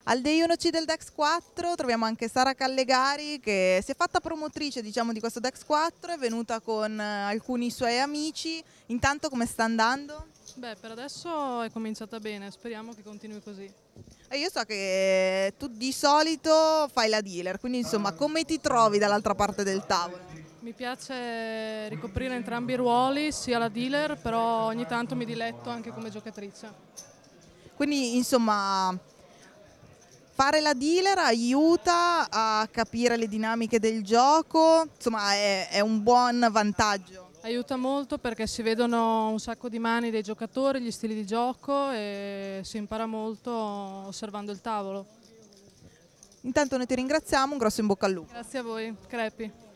Al Day 1C del Dex 4 troviamo anche Sara Callegari che si è fatta promotrice, diciamo, di questo Dex 4, è venuta con alcuni suoi amici. Intanto come sta andando? Beh, per adesso è cominciata bene, speriamo che continui così. Io so che tu di solito fai la dealer, quindi insomma come ti trovi dall'altra parte del tavolo? Mi piace ricoprire entrambi i ruoli, sia la dealer, però ogni tanto mi diletto anche come giocatrice. Quindi insomma fare la dealer aiuta a capire le dinamiche del gioco, insomma è un buon vantaggio. Aiuta molto perché si vedono un sacco di mani dei giocatori, gli stili di gioco e si impara molto osservando il tavolo. Intanto noi ti ringraziamo, un grosso in bocca al lupo. Grazie a voi, Crepi.